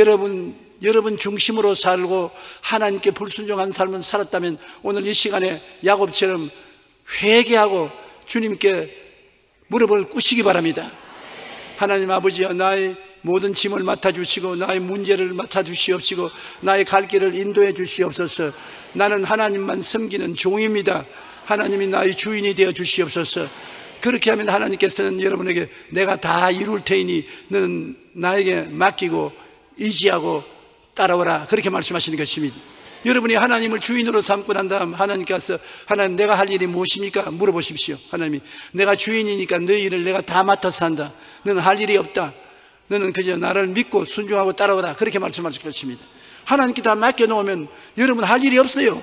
여러분 중심으로 살고 하나님께 불순종한 삶을 살았다면 오늘 이 시간에 야곱처럼 회개하고 주님께 무릎을 꿇으시기 바랍니다. 하나님 아버지여, 나의 모든 짐을 맡아주시고 나의 문제를 맡아주시옵시고 나의 갈 길을 인도해 주시옵소서. 나는 하나님만 섬기는 종입니다. 하나님이 나의 주인이 되어 주시옵소서. 그렇게 하면 하나님께서는 여러분에게 내가 다 이룰 테이니 너는 나에게 맡기고 의지하고 따라오라, 그렇게 말씀하시는 것입니다. 여러분이 하나님을 주인으로 삼고 난 다음 하나님께서 하나님 내가 할 일이 무엇입니까? 물어보십시오. 하나님이 내가 주인이니까 너희 일을 내가 다 맡아서 한다. 너는 할 일이 없다. 너는 그저 나를 믿고 순종하고 따라오라, 그렇게 말씀하실 것입니다. 하나님께 다 맡겨놓으면 여러분 할 일이 없어요.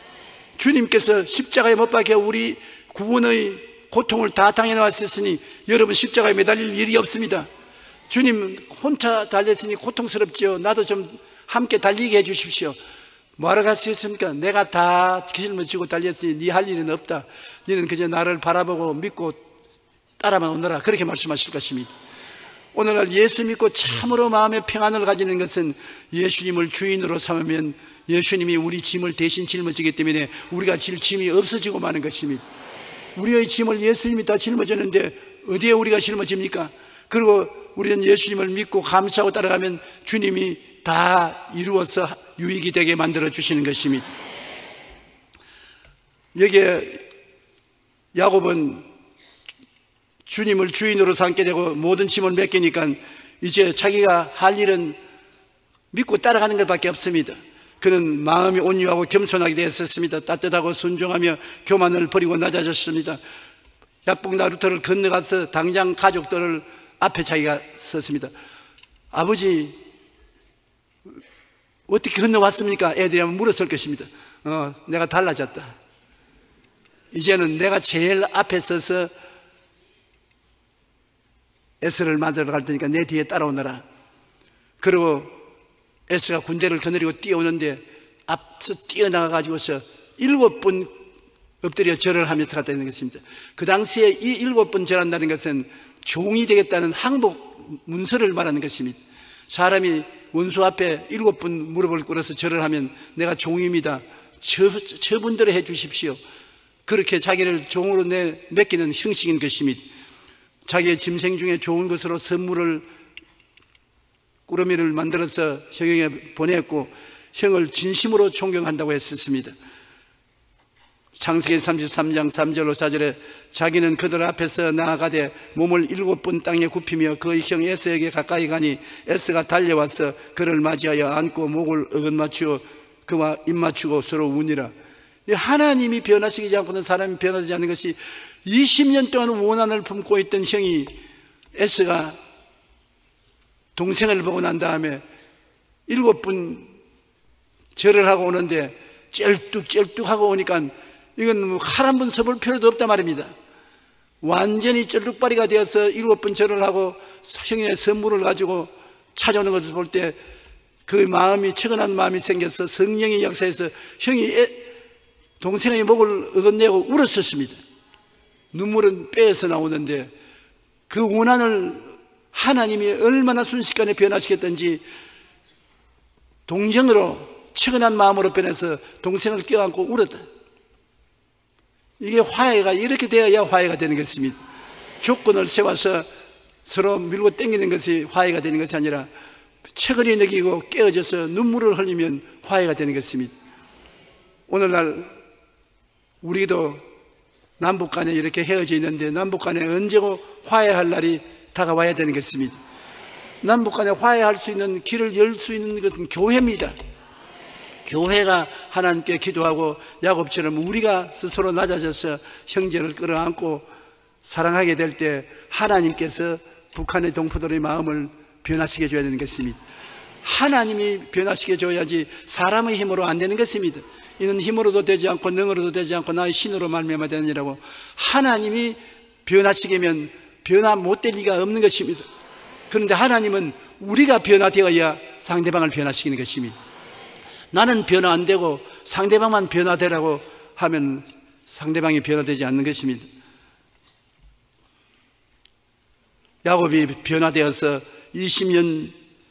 주님께서 십자가에 못 박혀 우리 구원의 고통을 다 당해놨으니 여러분 십자가에 매달릴 일이 없습니다. 주님 혼자 달렸으니 고통스럽지요. 나도 좀 함께 달리게 해주십시오. 뭐하러 갈 수 있습니까? 내가 다 짊어지고 달렸으니 네 할 일은 없다. 너는 그저 나를 바라보고 믿고 따라만 오너라, 그렇게 말씀하실 것입니다. 오늘날 예수 믿고 참으로 마음의 평안을 가지는 것은 예수님을 주인으로 삼으면 예수님이 우리 짐을 대신 짊어지기 때문에 우리가 질 짐이 없어지고 마는 것입니다. 우리의 짐을 예수님이 다 짊어졌는데 어디에 우리가 짊어집니까? 그리고 우리는 예수님을 믿고 감사하고 따라가면 주님이 다 이루어서 유익이 되게 만들어 주시는 것입니다. 여기에 야곱은 주님을 주인으로 삼게 되고 모든 짐을 맡기니까 이제 자기가 할 일은 믿고 따라가는 것밖에 없습니다. 그는 마음이 온유하고 겸손하게 되었습니다. 따뜻하고 순종하며 교만을 버리고 낮아졌습니다. 야복 나루터를 건너가서 당장 가족들을 앞에 자기가 섰습니다. 아버지 어떻게 건너왔습니까? 애들이 한번 물었을 것입니다. 내가 달라졌다. 이제는 내가 제일 앞에 서서 에스를 맞으러 갈 테니까 내 뒤에 따라오너라. 그리고 에스가 군대를 거느리고 뛰어오는데 앞서 뛰어나가가지고서 7번 엎드려 절을 하면서 갔다 있는 것입니다. 그 당시에 이 7번 절한다는 것은 종이 되겠다는 항복 문서를 말하는 것입니다. 사람이 원수 앞에 7번 무릎을 꿇어서 절을 하면 내가 종입니다, 처분대로 해 주십시오, 그렇게 자기를 종으로 맡기는 형식인 것입니다. 자기의 짐승 중에 좋은 것으로 선물을 꾸러미를 만들어서 형에게 보냈고 형을 진심으로 존경한다고 했었습니다. 창세기 33장 3절로 4절에 자기는 그들 앞에서 나아가되 몸을 7번 땅에 굽히며 그의 형 에서에게 가까이 가니 에서가 달려와서 그를 맞이하여 안고 목을 어긋맞추어 그와 입맞추고 서로 우니라. 하나님이 변화시키지 않고는 사람이 변화되지 않는 것이 20년 동안 원한을 품고 있던 형이 에서가 동생을 보고 난 다음에 7번 절을 하고 오는데 쩔뚝쩔뚝하고 오니까 이건 칼 한 번 써볼 필요도 없단 말입니다. 완전히 쩔뚝발이가 되어서 7번 절을 하고 형의 선물을 가지고 찾아오는 것을 볼 때 그 마음이 측은한 마음이 생겨서 성령의 역사에서 형이 동생의 목을 어긋내고 울었었습니다. 눈물은 뼈에서 나오는데 그 원한을 하나님이 얼마나 순식간에 변화시켰던지 동정으로 측은한 마음으로 변해서 동생을 껴안고 울었다. 이게 화해가 이렇게 되어야 화해가 되는 것입니다. 조건을 세워서 서로 밀고 당기는 것이 화해가 되는 것이 아니라 체근이 느끼고 깨어져서 눈물을 흘리면 화해가 되는 것입니다. 오늘날 우리도 남북 간에 이렇게 헤어져 있는데 남북 간에 언제고 화해할 날이 다가와야 되는 것입니다. 남북 간에 화해할 수 있는 길을 열 수 있는 것은 교회입니다. 교회가 하나님께 기도하고 야곱처럼 우리가 스스로 낮아져서 형제를 끌어안고 사랑하게 될 때 하나님께서 북한의 동포들의 마음을 변화시켜 줘야 되는 것입니다. 하나님이 변화시켜 줘야지 사람의 힘으로 안 되는 것입니다. 이는 힘으로도 되지 않고 능으로도 되지 않고 나의 신으로 말미암아 되느니라고. 하나님이 변화시키면 변화 못 될 리가 없는 것입니다. 그런데 하나님은 우리가 변화되어야 상대방을 변화시키는 것입니다. 나는 변화 안 되고 상대방만 변화되라고 하면 상대방이 변화되지 않는 것입니다. 야곱이 변화되어서 20년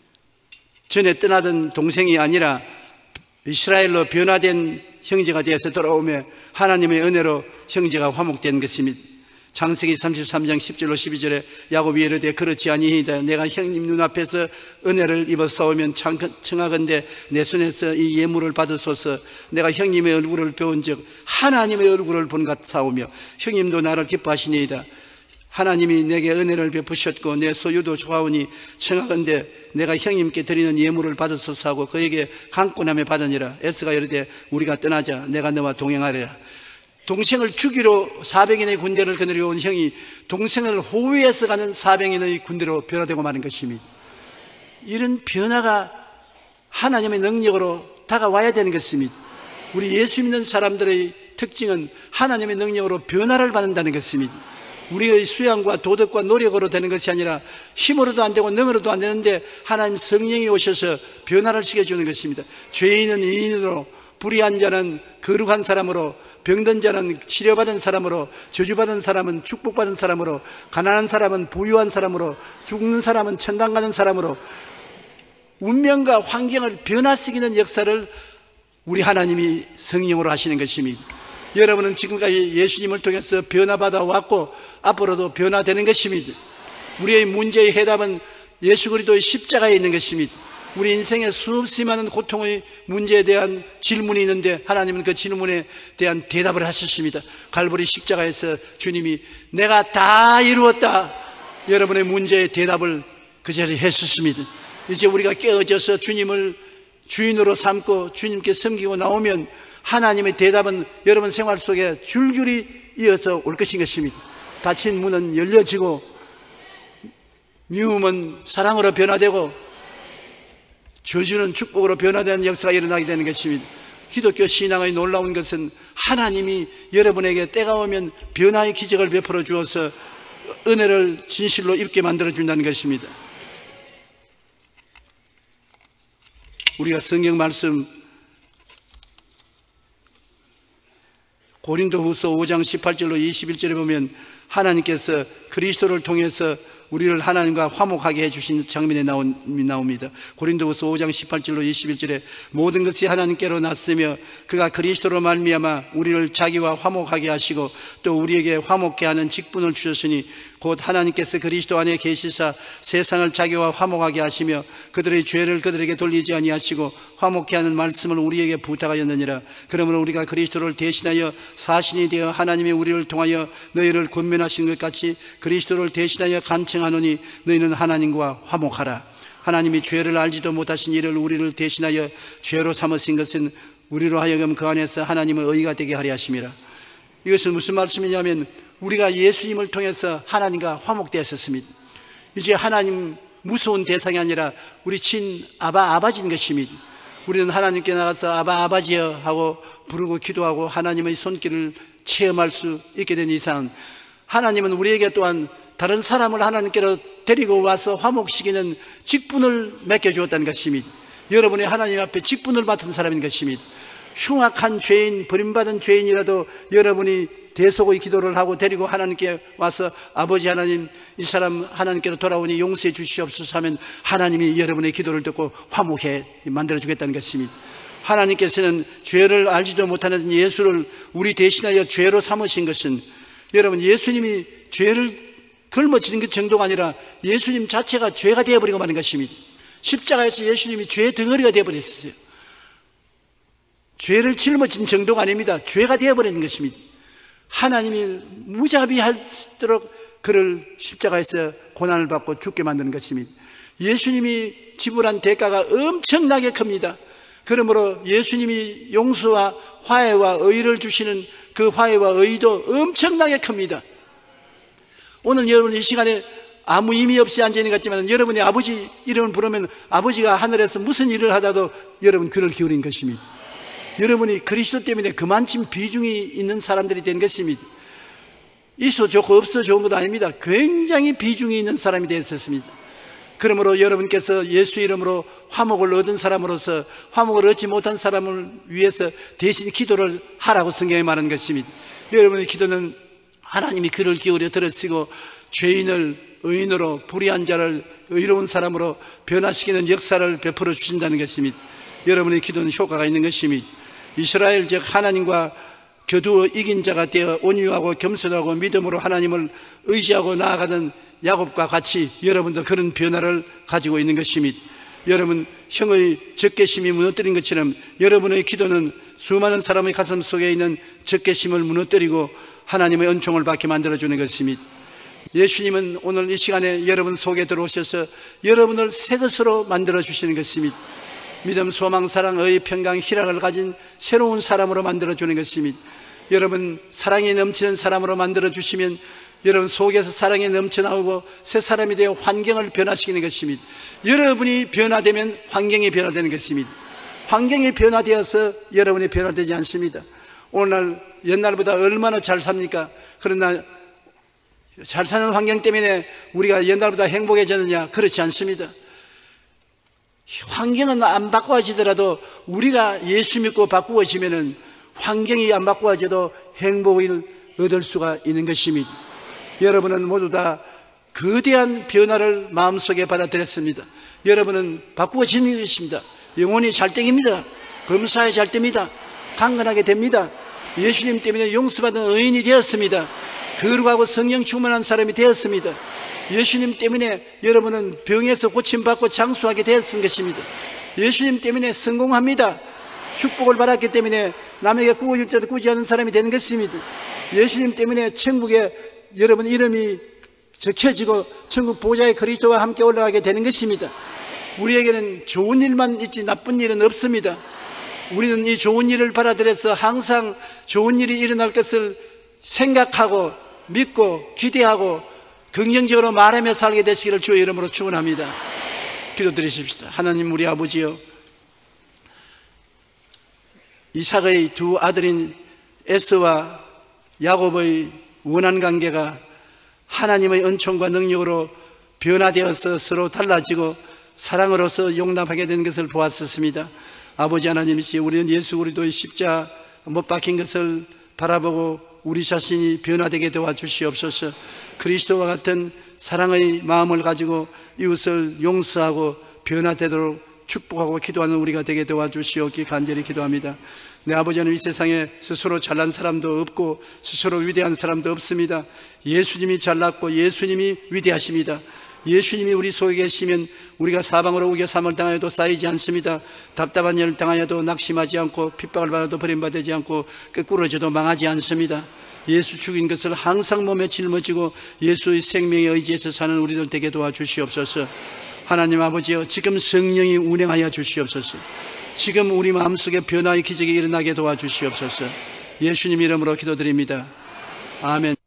전에 떠나던 동생이 아니라 이스라엘로 변화된 형제가 되어서 돌아오며 하나님의 은혜로 형제가 화목된 것입니다. 창세기 33장 10절로 12절에 야곱이 이르되 그렇지 아니이다. 내가 형님 눈앞에서 은혜를 입어 싸우면 청하건대 내 손에서 이 예물을 받으소서. 내가 형님의 얼굴을 배운 즉 하나님의 얼굴을 본 것 싸우며 형님도 나를 기뻐하시니이다. 하나님이 내게 은혜를 베푸셨고 내 소유도 좋아오니 청하건대 내가 형님께 드리는 예물을 받으소서 하고 그에게 강권함에 받으니라. 에스가 이르되 우리가 떠나자. 내가 너와 동행하리라. 동생을 죽이러 400인의 군대를 거느려 온 형이 동생을 호위해서 가는 400인의 군대로 변화되고 마는 것입니다. 이런 변화가 하나님의 능력으로 다가와야 되는 것입니다. 우리 예수 믿는 사람들의 특징은 하나님의 능력으로 변화를 받는다는 것입니다. 우리의 수양과 도덕과 노력으로 되는 것이 아니라 힘으로도 안 되고 능으로도 안 되는데 하나님 성령이 오셔서 변화를 시켜주는 것입니다. 죄인은 의인으로, 불의한 자는 거룩한 사람으로, 병든 자는 치료받은 사람으로, 저주받은 사람은 축복받은 사람으로, 가난한 사람은 부유한 사람으로, 죽는 사람은 천당 가는 사람으로 운명과 환경을 변화시키는 역사를 우리 하나님이 성령으로 하시는 것입니다. 여러분은 지금까지 예수님을 통해서 변화받아 왔고 앞으로도 변화되는 것입니다. 우리의 문제의 해답은 예수 그리스도의 십자가에 있는 것입니다. 우리 인생에 수없이 많은 고통의 문제에 대한 질문이 있는데 하나님은 그 질문에 대한 대답을 하셨습니다. 갈보리 십자가에서 주님이 내가 다 이루었다. 여러분의 문제의 대답을 그 자리에 했었습니다. 이제 우리가 깨어져서 주님을 주인으로 삼고 주님께 섬기고 나오면 하나님의 대답은 여러분 생활 속에 줄줄이 이어서 올 것인 것입니다. 닫힌 문은 열려지고 미움은 사랑으로 변화되고 저주는 축복으로 변화되는 역사가 일어나게 되는 것입니다. 기독교 신앙의 놀라운 것은 하나님이 여러분에게 때가 오면 변화의 기적을 베풀어 주어서 은혜를 진실로 입게 만들어 준다는 것입니다. 우리가 성경 말씀 고린도후서 5장 18절로 21절에 보면 하나님께서 그리스도를 통해서 우리를 하나님과 화목하게 해주신 장면에 나옵니다. 고린도후서 5장 18절로 21절에 모든 것이 하나님께로 났으며 그가 그리스도로 말미암아 우리를 자기와 화목하게 하시고 또 우리에게 화목케 하는 직분을 주셨으니 곧 하나님께서 그리스도 안에 계시사 세상을 자기와 화목하게 하시며 그들의 죄를 그들에게 돌리지 아니하시고 화목케 하는 말씀을 우리에게 부탁하였느니라. 그러므로 우리가 그리스도를 대신하여 사신이 되어 하나님이 우리를 통하여 너희를 권면하신 것 같이 그리스도를 대신하여 간청하노니 너희는 하나님과 화목하라. 하나님이 죄를 알지도 못하신 이를 우리를 대신하여 죄로 삼으신 것은 우리로 하여금 그 안에서 하나님의 의가 되게 하려 하심이라. 이것은 무슨 말씀이냐면 우리가 예수님을 통해서 하나님과 화목되었습니다. 이제 하나님 무서운 대상이 아니라 우리 친 아바지인 것입니다. 우리는 하나님께 나가서 아바지여 하고 부르고 기도하고 하나님의 손길을 체험할 수 있게 된 이상 하나님은 우리에게 또한 다른 사람을 하나님께로 데리고 와서 화목시키는 직분을 맡겨주었다는 것입니다. 여러분이 하나님 앞에 직분을 맡은 사람인 것입니다. 흉악한 죄인, 버림받은 죄인이라도 여러분이 대속의 기도를 하고 데리고 하나님께 와서 아버지 하나님, 이 사람 하나님께로 돌아오니 용서해 주시옵소서 하면 하나님이 여러분의 기도를 듣고 화목해 만들어주겠다는 것입니다. 하나님께서는 죄를 알지도 못하는 예수를 우리 대신하여 죄로 삼으신 것은 여러분 예수님이 죄를 걸머지는 그 정도가 아니라 예수님 자체가 죄가 되어버리고 마는 것입니다. 십자가에서 예수님이 죄의 덩어리가 되어버렸어요. 죄를 짊어진 정도가 아닙니다. 죄가 되어버리는 것입니다. 하나님이 무자비하도록 그를 십자가에서 고난을 받고 죽게 만드는 것입니다. 예수님이 지불한 대가가 엄청나게 큽니다. 그러므로 예수님이 용서와 화해와 의를 주시는 그 화해와 의도 엄청나게 큽니다. 오늘 여러분 이 시간에 아무 의미 없이 앉아있는 것 같지만 여러분이 아버지 이름을 부르면 아버지가 하늘에서 무슨 일을 하다도 여러분 귀를 기울인 것입니다. 여러분이 그리스도 때문에 그만큼 비중이 있는 사람들이 된 것입니다. 있어 좋고 없어 좋은 것도 아닙니다. 굉장히 비중이 있는 사람이 되었습니다. 그러므로 여러분께서 예수 이름으로 화목을 얻은 사람으로서 화목을 얻지 못한 사람을 위해서 대신 기도를 하라고 성경에 말하는 것입니다. 여러분의 기도는 하나님이 귀를 기울여 들으시고 죄인을 의인으로 불의한 자를 의로운 사람으로 변화시키는 역사를 베풀어 주신다는 것입니다. 여러분의 기도는 효과가 있는 것입니다. 이스라엘 즉 하나님과 겨두어 이긴 자가 되어 온유하고 겸손하고 믿음으로 하나님을 의지하고 나아가던 야곱과 같이 여러분도 그런 변화를 가지고 있는 것입니다. 여러분 형의 적개심이 무너뜨린 것처럼 여러분의 기도는 수많은 사람의 가슴 속에 있는 적개심을 무너뜨리고 하나님의 은총을 받게 만들어주는 것입니다. 예수님은 오늘 이 시간에 여러분 속에 들어오셔서 여러분을 새 것으로 만들어주시는 것입니다. 믿음, 소망, 사랑, 의, 평강, 희락을 가진 새로운 사람으로 만들어주는 것입니다. 여러분 사랑이 넘치는 사람으로 만들어주시면 여러분 속에서 사랑이 넘쳐나오고 새 사람이 되어 환경을 변화시키는 것입니다. 여러분이 변화되면 환경이 변화되는 것입니다. 환경이 변화되어서 여러분이 변화되지 않습니다. 오늘날 옛날보다 얼마나 잘 삽니까? 그러나 잘 사는 환경 때문에 우리가 옛날보다 행복해졌느냐? 그렇지 않습니다. 환경은 안 바꿔지더라도 우리가 예수 믿고 바꾸어지면은 환경이 안 바꿔져도 행복을 얻을 수가 있는 것입니다. 여러분은 모두 다 거대한 변화를 마음속에 받아들였습니다. 여러분은 바꾸어지는 것입니다. 영혼이 잘 땡깁니다. 범사에 잘 됩니다. 강건하게 됩니다. 예수님 때문에 용서받은 의인이 되었습니다. 거룩하고 성령 충만한 사람이 되었습니다. 예수님 때문에 여러분은 병에서 고침받고 장수하게 되었은 것입니다. 예수님 때문에 성공합니다. 축복을 받았기 때문에 남에게 구워줄 자도 구지 않는 사람이 되는 것입니다. 예수님 때문에 천국에 여러분 이름이 적혀지고 천국 보좌의 그리스도와 함께 올라가게 되는 것입니다. 우리에게는 좋은 일만 있지 나쁜 일은 없습니다. 우리는 이 좋은 일을 받아들여서 항상 좋은 일이 일어날 것을 생각하고 믿고 기대하고 긍정적으로 말하며 살게 되시기를 주의 이름으로 축원합니다. 기도드리십시다. 하나님 우리 아버지여, 이삭의 두 아들인 에서와 야곱의 원한 관계가 하나님의 은총과 능력으로 변화되어서 서로 달라지고 사랑으로서 용납하게 된 것을 보았었습니다. 아버지 하나님이시 우리는 예수 그리스도의 십자가 못 박힌 것을 바라보고 우리 자신이 변화되게 도와주시옵소서. 그리스도와 같은 사랑의 마음을 가지고 이웃을 용서하고 변화되도록 축복하고 기도하는 우리가 되게 도와주시옵기 간절히 기도합니다. 내 아버지는 이 세상에 스스로 잘난 사람도 없고 스스로 위대한 사람도 없습니다. 예수님이 잘났고 예수님이 위대하십니다. 예수님이 우리 속에 계시면 우리가 사방으로 우겨 삼을 당하여도 쌓이지 않습니다. 답답한 일을 당하여도 낙심하지 않고 핍박을 받아도 버림받지 않고 끄꾸러져도 망하지 않습니다. 예수 죽인 것을 항상 몸에 짊어지고 예수의 생명에 의지해서 사는 우리들 되게 도와주시옵소서. 하나님 아버지여, 지금 성령이 운행하여 주시옵소서. 지금 우리 마음속에 변화의 기적이 일어나게 도와주시옵소서. 예수님 이름으로 기도드립니다. 아멘.